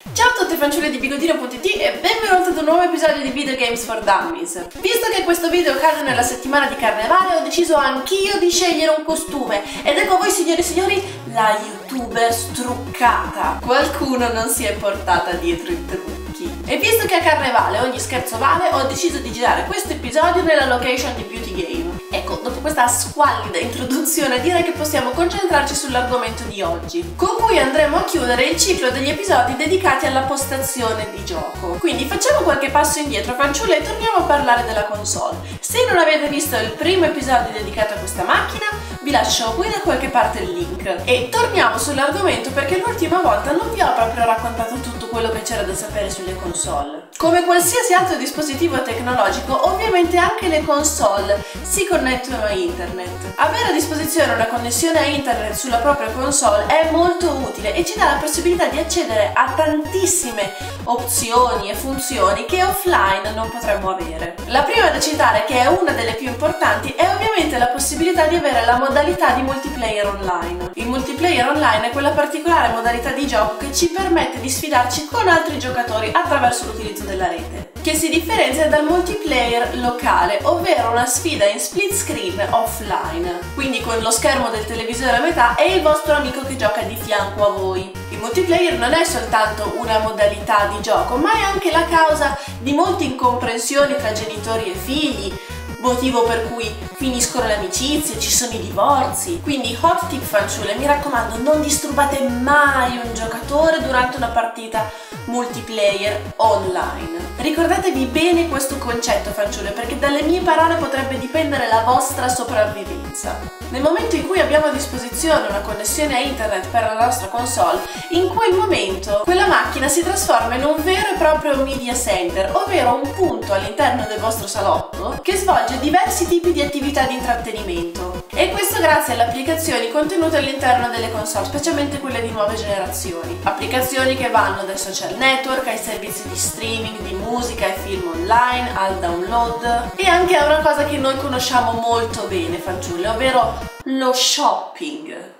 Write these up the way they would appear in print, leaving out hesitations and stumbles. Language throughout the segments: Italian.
Ciao a tutti fanciulle di Bigotino.it e benvenuti ad un nuovo episodio di Video Games for Dummies. Visto che questo video cade nella settimana di carnevale, ho deciso anch'io di scegliere un costume. Ed ecco voi, signore e signori, la youtuber struccata. Qualcuno non si è portata dietro i trucchi. E visto che a carnevale ogni scherzo vale, ho deciso di girare questo episodio nella location di Beauty Game. Ecco, dopo questa squallida introduzione direi che possiamo concentrarci sull'argomento di oggi, con cui andremo a chiudere il ciclo degli episodi dedicati alla postazione di gioco. Quindi facciamo qualche passo indietro, fanciulle, e torniamo a parlare della console. Se non avete visto il primo episodio dedicato a questa macchina, vi lascio qui da qualche parte il link. E torniamo sull'argomento perché l'ultima volta non vi ho proprio raccontato tutto quello che c'era da sapere sulle console. Come qualsiasi altro dispositivo tecnologico, ovviamente anche le console si connettono a internet. Avere a disposizione una connessione a internet sulla propria console è molto utile e ci dà la possibilità di accedere a tantissime opzioni e funzioni che offline non potremmo avere. La prima da citare, che è una delle più importanti, è ovviamente la possibilità di avere la modalità di multiplayer online. Il multiplayer online è quella particolare modalità di gioco che ci permette di sfidarci con altri giocatori attraverso l'utilizzo della rete, che si differenzia dal multiplayer locale, ovvero una sfida in split screen offline, quindi con lo schermo del televisore a metà e il vostro amico che gioca di fianco a voi. Il multiplayer non è soltanto una modalità di gioco, ma è anche la causa di molte incomprensioni tra genitori e figli, motivo per cui finiscono le amicizie, ci sono i divorzi. Quindi hot tip fanciulle, mi raccomando, non disturbate mai un giocatore durante una partita multiplayer online. Ricordatevi bene questo concetto fanciulle, perché dalle mie parole potrebbe dipendere la vostra sopravvivenza. Nel momento in cui abbiamo a disposizione una connessione a internet per la nostra console, in quel momento quella macchina si trasforma in un vero e proprio media center, ovvero un punto all'interno del vostro salotto che svolge diversi tipi di attività di intrattenimento. E questo grazie alle applicazioni contenute all'interno delle console, specialmente quelle di nuove generazioni. Applicazioni che vanno dai social network ai servizi di streaming di musica e film online, al download e anche a una cosa che noi conosciamo molto bene fanciulle, ovvero lo shopping.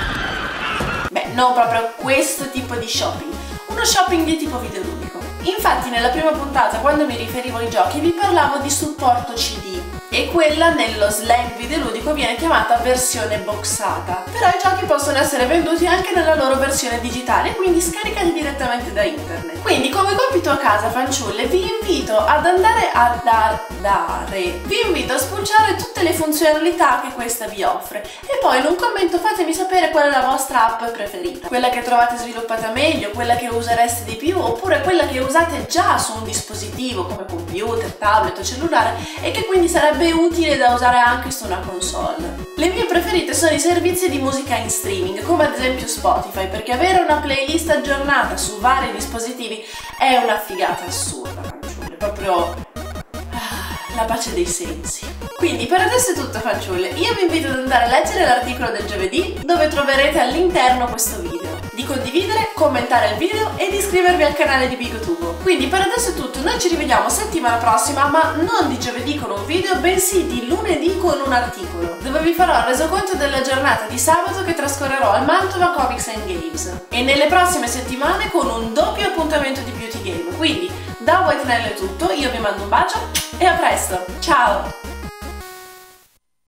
Beh, non proprio questo tipo di shopping, uno shopping di tipo videoludico. Infatti nella prima puntata, quando mi riferivo ai giochi, vi parlavo di supporto CD e quella nello slang videoludico viene chiamata versione boxata. Però i giochi possono essere venduti anche nella loro versione digitale, quindi scaricati direttamente da internet. Quindi come compito a casa fanciulle vi invito ad andare a vi invito a spulciare tutte le funzionalità che questa vi offre e poi in un commento fatemi sapere qual è la vostra app preferita, quella che trovate sviluppata meglio, quella che usereste di più oppure quella che usate già su un dispositivo come computer, tablet o cellulare e che quindi sarebbe utile da usare anche su una console. Le mie preferite sono i servizi di musica in streaming, come ad esempio Spotify, perché avere una playlist aggiornata su vari dispositivi è una figata assurda, fanciulle, proprio la pace dei sensi. Quindi per adesso è tutto fanciulle, io vi invito ad andare a leggere l'articolo del giovedì dove troverete all'interno questo video, di condividere, commentare il video e di iscrivervi al canale di Bigotubo. Quindi per adesso è tutto, noi ci rivediamo settimana prossima, ma non di giovedì con un video, bensì di lunedì con un articolo, dove vi farò il resoconto della giornata di sabato che trascorrerò al Mantova Comics and Games. E nelle prossime settimane con un doppio appuntamento di Beauty Game. Quindi da White Nell è tutto, io vi mando un bacio e a presto, ciao!